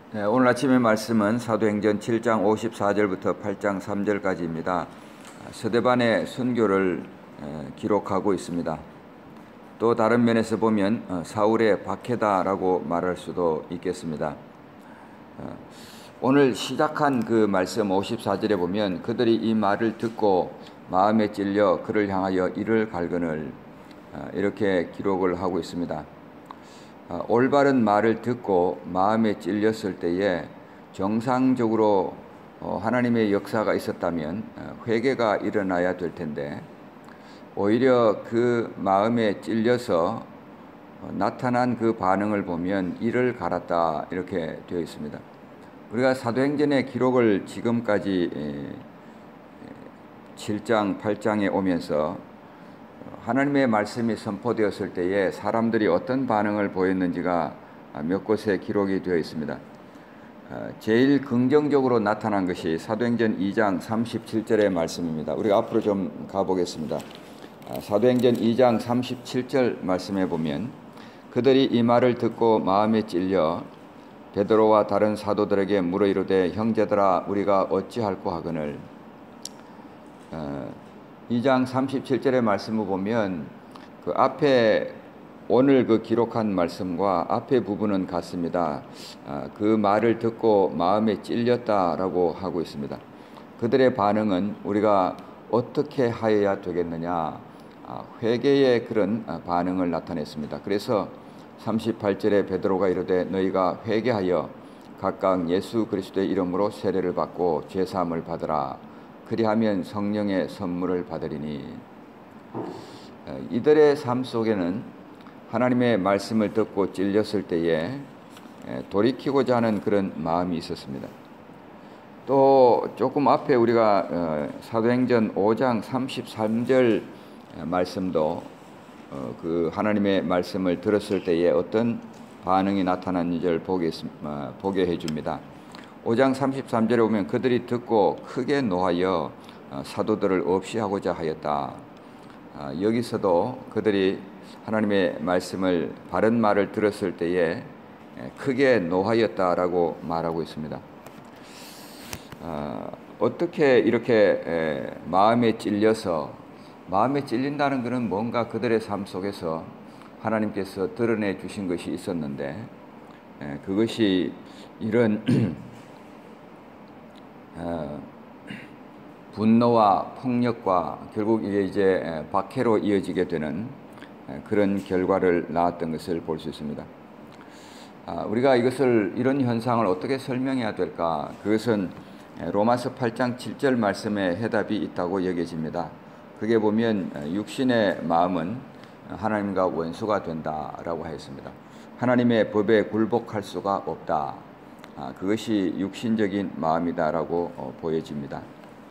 네, 오늘 아침의 말씀은 사도행전 7장 54절부터 8장 3절까지입니다. 서대반의 순교를 기록하고 있습니다. 또 다른 면에서 보면 사울의 박해다라고 말할 수도 있겠습니다. 오늘 시작한 그 말씀 54절에 보면 그들이 이 말을 듣고 마음에 찔려 그를 향하여 이를 갈거늘 이렇게 기록을 하고 있습니다. 올바른 말을 듣고 마음에 찔렸을 때에 정상적으로 하나님의 역사가 있었다면 회개가 일어나야 될 텐데 오히려 그 마음에 찔려서 나타난 그 반응을 보면 이를 갈았다 이렇게 되어 있습니다. 우리가 사도행전의 기록을 지금까지 7장, 8장에 오면서 하나님의 말씀이 선포되었을 때에 사람들이 어떤 반응을 보였는지가 몇 곳에 기록이 되어 있습니다. 제일 긍정적으로 나타난 것이 사도행전 2장 37절의 말씀입니다. 우리가 앞으로 좀 가보겠습니다. 사도행전 2장 37절 말씀에 보면 그들이 이 말을 듣고 마음에 찔려 베드로와 다른 사도들에게 물어 이르되 형제들아 우리가 어찌할꼬 하거늘 2장 37절의 말씀을 보면 그 앞에 오늘 그 기록한 말씀과 앞에 부분은 같습니다. 그 말을 듣고 마음에 찔렸다라고 하고 있습니다. 그들의 반응은 우리가 어떻게 하여야 되겠느냐 회개의 그런 반응을 나타냈습니다. 그래서 38절에 베드로가 이르되 너희가 회개하여 각각 예수 그리스도의 이름으로 세례를 받고 죄사함을 받으라 그리하면 성령의 선물을 받으리니 이들의 삶 속에는 하나님의 말씀을 듣고 찔렸을 때에 돌이키고자 하는 그런 마음이 있었습니다. 또 조금 앞에 우리가 사도행전 5장 33절 말씀도 그 하나님의 말씀을 들었을 때에 어떤 반응이 나타났는지를 보게 해줍니다. 5장 33절에 보면 그들이 듣고 크게 노하여 사도들을 없이 하고자 하였다. 여기서도 그들이 하나님의 말씀을 바른 말을 들었을 때에 크게 노하였다라고 말하고 있습니다. 어떻게 이렇게 마음에 찔린다는 것은 뭔가 그들의 삶 속에서 하나님께서 드러내 주신 것이 있었는데 그것이 이런 분노와 폭력과 결국 이제 박해로 이어지게 되는 그런 결과를 낳았던 것을 볼 수 있습니다. 우리가 이런 현상을 어떻게 설명해야 될까? 그것은 로마서 8장 7절 말씀에 해답이 있다고 여겨집니다. 그게 보면 육신의 마음은 하나님과 원수가 된다라고 하였습니다. 하나님의 법에 굴복할 수가 없다. 그것이 육신적인 마음이다라고 보여집니다.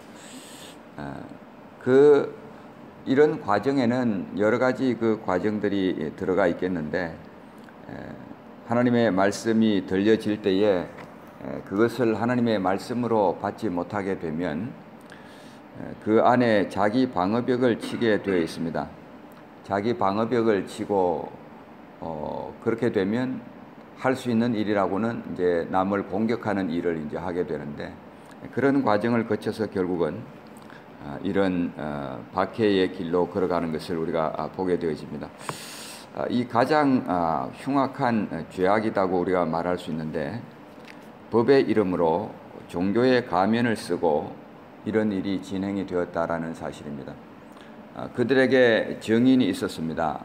이런 과정에는 여러 가지 그 과정들이 들어가 있겠는데 하나님의 말씀이 들려질 때에 그것을 하나님의 말씀으로 받지 못하게 되면 그 안에 자기 방어벽을 치게 되어 있습니다. 자기 방어벽을 치고 그렇게 되면 할 수 있는 일이라고는 이제 남을 공격하는 일을 이제 하게 되는데 그런 과정을 거쳐서 결국은 이런 박해의 길로 걸어가는 것을 우리가 보게 되어집니다. 이 가장 흉악한 죄악이라고 우리가 말할 수 있는데 법의 이름으로 종교의 가면을 쓰고 이런 일이 진행이 되었다라는 사실입니다. 그들에게 증인이 있었습니다.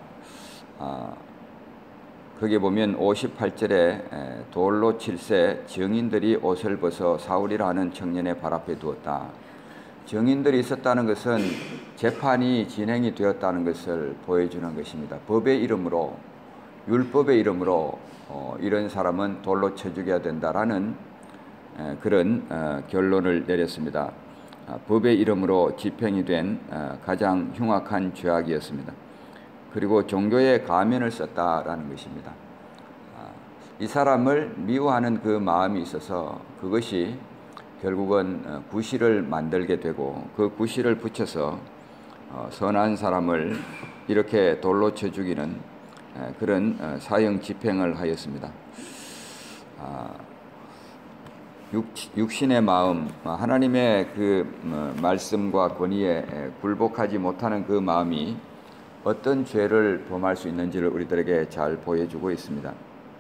거기 보면 58절에 돌로 칠세 증인들이 옷을 벗어 사울이라 하는 청년의 발 앞에 두었다. 증인들이 있었다는 것은 재판이 진행이 되었다는 것을 보여주는 것입니다. 법의 이름으로 율법의 이름으로 이런 사람은 돌로 쳐 죽여야 된다라는 그런 결론을 내렸습니다. 법의 이름으로 집행이 된 가장 흉악한 죄악이었습니다. 그리고 종교의 가면을 썼다라는 것입니다. 이 사람을 미워하는 그 마음이 있어서 그것이 결국은 구실을 만들게 되고 그 구실을 붙여서 선한 사람을 이렇게 돌로 쳐 죽이는 그런 사형 집행을 하였습니다. 육신의 마음, 하나님의 그 말씀과 권위에 굴복하지 못하는 그 마음이 어떤 죄를 범할 수 있는지를 우리들에게 잘 보여주고 있습니다.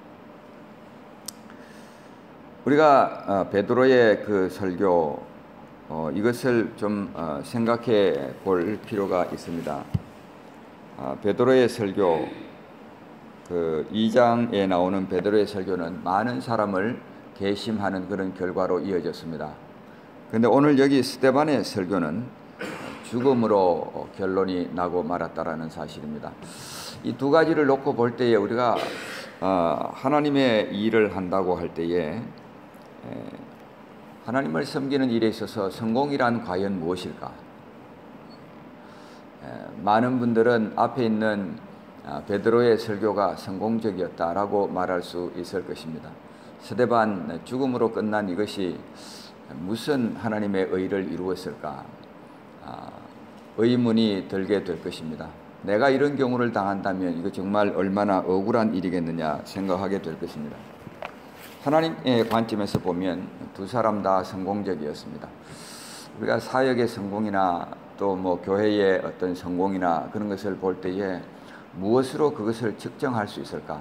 우리가 베드로의 그 설교 이것을 좀 생각해 볼 필요가 있습니다. 베드로의 설교 그 2장에 나오는 베드로의 설교는 많은 사람을 개심하는 그런 결과로 이어졌습니다. 그런데 오늘 여기 스데반의 설교는 죽음으로 결론이 나고 말았다라는 사실입니다. 이 두 가지를 놓고 볼 때에 우리가 하나님의 일을 한다고 할 때에 하나님을 섬기는 일에 있어서 성공이란 과연 무엇일까? 많은 분들은 앞에 있는 베드로의 설교가 성공적이었다라고 말할 수 있을 것입니다. 스데반 죽음으로 끝난 이것이 무슨 하나님의 의를 이루었을까? 의문이 들게 될 것입니다. 내가 이런 경우를 당한다면 이거 정말 얼마나 억울한 일이겠느냐 생각하게 될 것입니다. 하나님의 관점에서 보면 두 사람 다 성공적이었습니다. 우리가 사역의 성공이나 또 뭐 교회의 어떤 성공이나 그런 것을 볼 때에 무엇으로 그것을 측정할 수 있을까?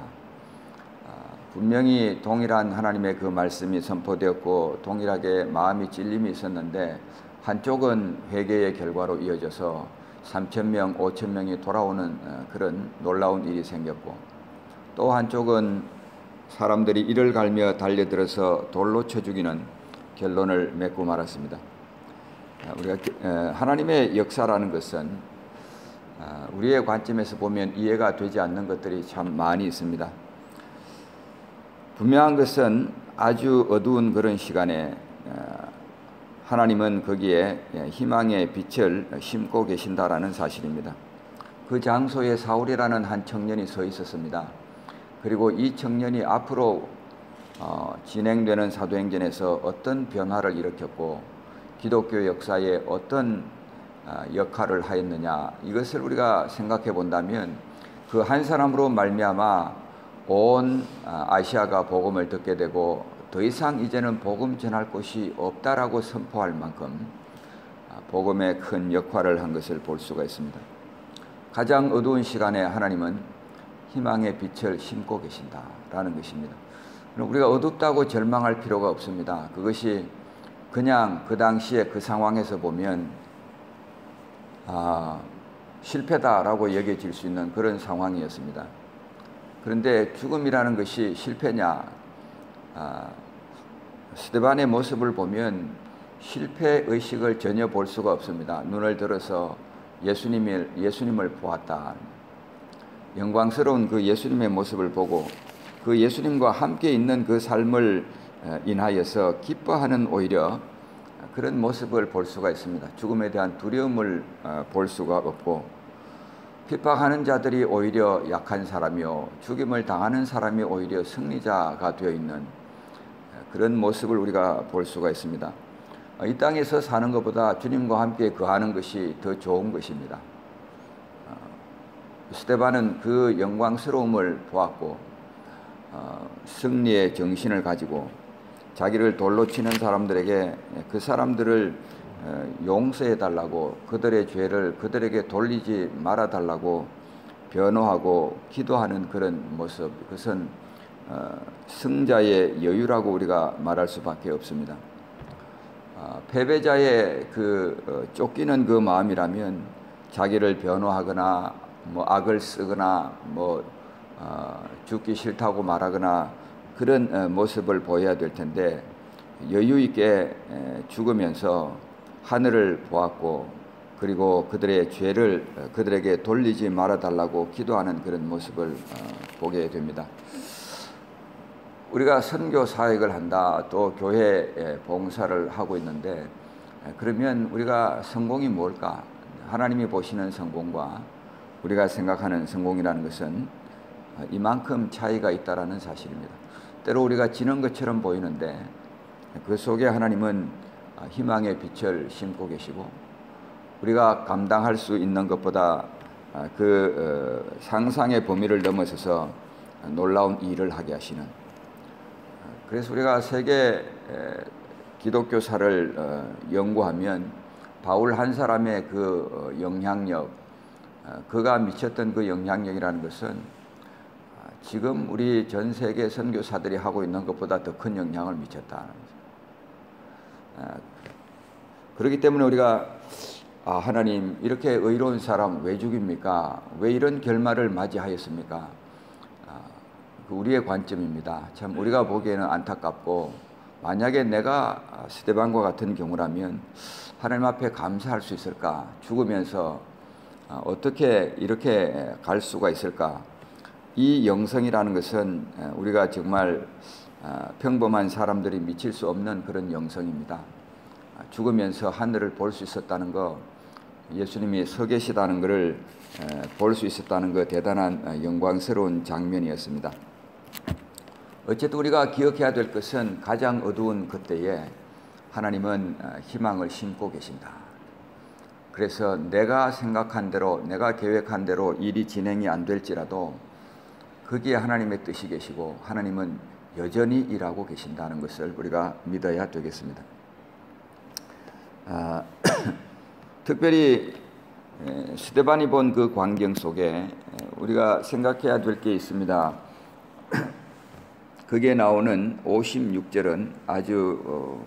분명히 동일한 하나님의 그 말씀이 선포되었고 동일하게 마음이 찔림이 있었는데 한쪽은 회개의 결과로 이어져서 3,000명, 5,000명이 돌아오는 그런 놀라운 일이 생겼고 또 한쪽은 사람들이 이를 갈며 달려들어서 돌로 쳐 죽이는 결론을 맺고 말았습니다. 우리가 하나님의 역사라는 것은 우리의 관점에서 보면 이해가 되지 않는 것들이 참 많이 있습니다. 분명한 것은 아주 어두운 그런 시간에 하나님은 거기에 희망의 빛을 심고 계신다라는 사실입니다. 그 장소에 사울이라는 한 청년이 서 있었습니다. 그리고 이 청년이 앞으로 진행되는 사도행전에서 어떤 변화를 일으켰고 기독교 역사에 어떤 역할을 하였느냐 이것을 우리가 생각해 본다면 그 한 사람으로 말미암아 온 아시아가 복음을 듣게 되고 더 이상 이제는 복음 전할 곳이 없다라고 선포할 만큼 복음에 큰 역할을 한 것을 볼 수가 있습니다. 가장 어두운 시간에 하나님은 희망의 빛을 심고 계신다라는 것입니다. 우리가 어둡다고 절망할 필요가 없습니다. 그것이 그냥 그 당시에 그 상황에서 보면 실패다라고 여겨질 수 있는 그런 상황이었습니다. 그런데 죽음이라는 것이 실패냐? 스데반의 모습을 보면 실패 의식을 전혀 볼 수가 없습니다. 눈을 들어서 예수님을 보았다. 영광스러운 그 예수님의 모습을 보고 그 예수님과 함께 있는 그 삶을 인하여서 기뻐하는 오히려 그런 모습을 볼 수가 있습니다. 죽음에 대한 두려움을 볼 수가 없고 핍박하는 자들이 오히려 약한 사람이요 죽임을 당하는 사람이 오히려 승리자가 되어 있는 그런 모습을 우리가 볼 수가 있습니다. 이 땅에서 사는 것보다 주님과 함께 거하는 것이 더 좋은 것입니다. 스데반은 그 영광스러움을 보았고 승리의 정신을 가지고 자기를 돌로 치는 사람들에게 그 사람들을 용서해 달라고 그들의 죄를 그들에게 돌리지 말아 달라고 변호하고 기도하는 그런 모습, 그것은 승자의 여유라고 우리가 말할 수밖에 없습니다. 패배자의 그 쫓기는 그 마음이라면 자기를 변호하거나 뭐 악을 쓰거나 뭐 죽기 싫다고 말하거나 그런 모습을 보여야 될 텐데 여유 있게 죽으면서 하늘을 보았고 그리고 그들의 죄를 그들에게 돌리지 말아달라고 기도하는 그런 모습을 보게 됩니다. 우리가 선교 사역을 한다, 또 교회 봉사를 하고 있는데 그러면 우리가 성공이 뭘까? 하나님이 보시는 성공과 우리가 생각하는 성공이라는 것은 이만큼 차이가 있다라는 사실입니다. 때로 우리가 지는 것처럼 보이는데 그 속에 하나님은 희망의 빛을 심고 계시고 우리가 감당할 수 있는 것보다 그 상상의 범위를 넘어서서 놀라운 일을 하게 하시는, 그래서 우리가 세계 기독교사를 연구하면 바울 한 사람의 그 영향력, 그가 미쳤던 그 영향력이라는 것은 지금 우리 전 세계 선교사들이 하고 있는 것보다 더 큰 영향을 미쳤다는 거죠. 그렇기 때문에 우리가 하나님, 이렇게 의로운 사람 왜 죽입니까? 왜 이런 결말을 맞이하였습니까? 우리의 관점입니다. 참 우리가 보기에는 안타깝고, 만약에 내가 스데반과 같은 경우라면 하나님 앞에 감사할 수 있을까? 죽으면서 어떻게 이렇게 갈 수가 있을까? 이 영성이라는 것은 우리가 정말 평범한 사람들이 미칠 수 없는 그런 영성입니다. 죽으면서 하늘을 볼 수 있었다는 거, 예수님이 서 계시다는 것을 볼 수 있었다는 거, 대단한 영광스러운 장면이었습니다. 어쨌든 우리가 기억해야 될 것은 가장 어두운 그때에 하나님은 희망을 심고 계신다. 그래서 내가 생각한 대로, 내가 계획한 대로 일이 진행이 안 될지라도 거기에 하나님의 뜻이 계시고 하나님은 여전히 일하고 계신다는 것을 우리가 믿어야 되겠습니다. 특별히 스데반이 본 그 광경 속에 우리가 생각해야 될 게 있습니다. 거기에 나오는 56절은 아주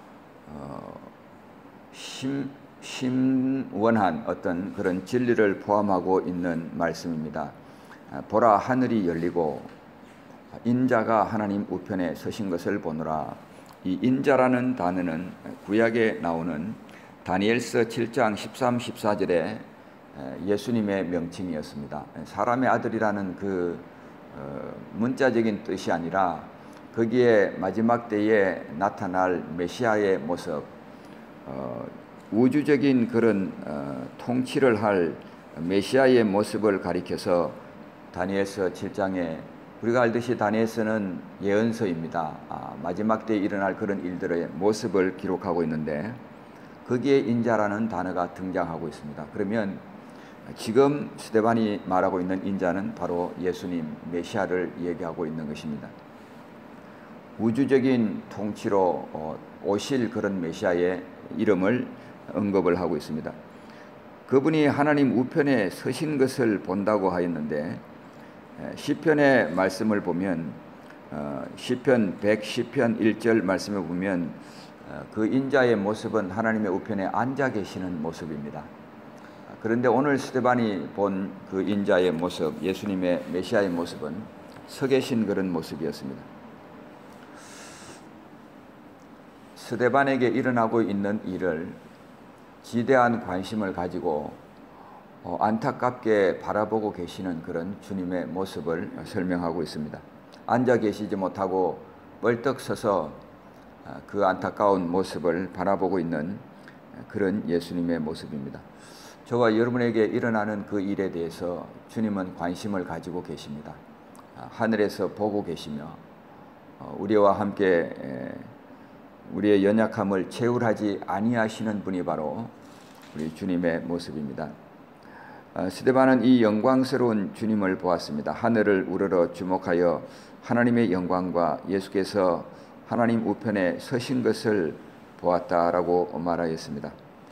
심원한 어떤 그런 진리를 포함하고 있는 말씀입니다. 보라, 하늘이 열리고 인자가 하나님 우편에 서신 것을 보노라. 이 인자라는 단어는 구약에 나오는 다니엘서 7장 13, 14절에 예수님의 명칭이었습니다. 사람의 아들이라는 그 문자적인 뜻이 아니라 거기에 마지막 때에 나타날 메시아의 모습, 우주적인 그런 통치를 할 메시아의 모습을 가리켜서 다니엘서 7장에, 우리가 알듯이 다니엘서는 예언서입니다. 마지막 때에 일어날 그런 일들의 모습을 기록하고 있는데 거기에 인자라는 단어가 등장하고 있습니다. 그러면 지금 스데반이 말하고 있는 인자는 바로 예수님, 메시아를 얘기하고 있는 것입니다. 우주적인 통치로 오실 그런 메시아의 이름을 언급을 하고 있습니다. 그분이 하나님 우편에 서신 것을 본다고 하였는데, 시편의 말씀을 보면 시편 110편 1절 말씀을 보면 그 인자의 모습은 하나님의 우편에 앉아 계시는 모습입니다. 그런데 오늘 스데반이 본 그 인자의 모습, 예수님의 메시아의 모습은 서 계신 그런 모습이었습니다. 스데반에게 일어나고 있는 일을 지대한 관심을 가지고 안타깝게 바라보고 계시는 그런 주님의 모습을 설명하고 있습니다. 앉아 계시지 못하고 벌떡 서서 그 안타까운 모습을 바라보고 있는 그런 예수님의 모습입니다. 저와 여러분에게 일어나는 그 일에 대해서 주님은 관심을 가지고 계십니다. 하늘에서 보고 계시며 우리와 함께 우리의 연약함을 채울하지 아니하시는 분이 바로 우리 주님의 모습입니다. 스데반은 이 영광스러운 주님을 보았습니다. 하늘을 우러러 주목하여 하나님의 영광과 예수께서 하나님 우편에 서신 것을 보았다라고 말하였습니다.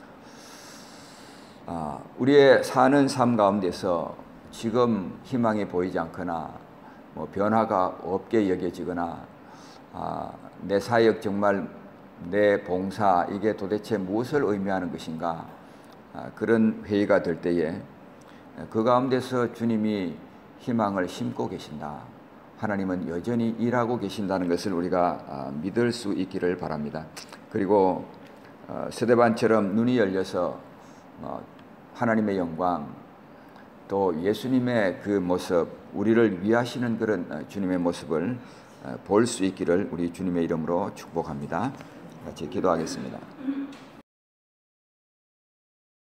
우리의 사는 삶 가운데서 지금 희망이 보이지 않거나 변화가 없게 여겨지거나 내 사역, 정말 내 봉사, 이게 도대체 무엇을 의미하는 것인가, 그런 회의가 될 때에 그 가운데서 주님이 희망을 심고 계신다, 하나님은 여전히 일하고 계신다는 것을 우리가 믿을 수 있기를 바랍니다. 그리고 스데반처럼 눈이 열려서 하나님의 영광, 또 예수님의 그 모습, 우리를 위하시는 그런 주님의 모습을 볼 수 있기를 우리 주님의 이름으로 축복합니다. 같이 기도하겠습니다.